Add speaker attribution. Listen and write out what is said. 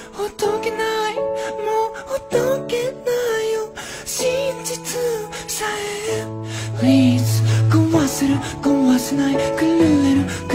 Speaker 1: ほどけない、もうほどけないよ、真実さえ Please 壊せる壊せない狂える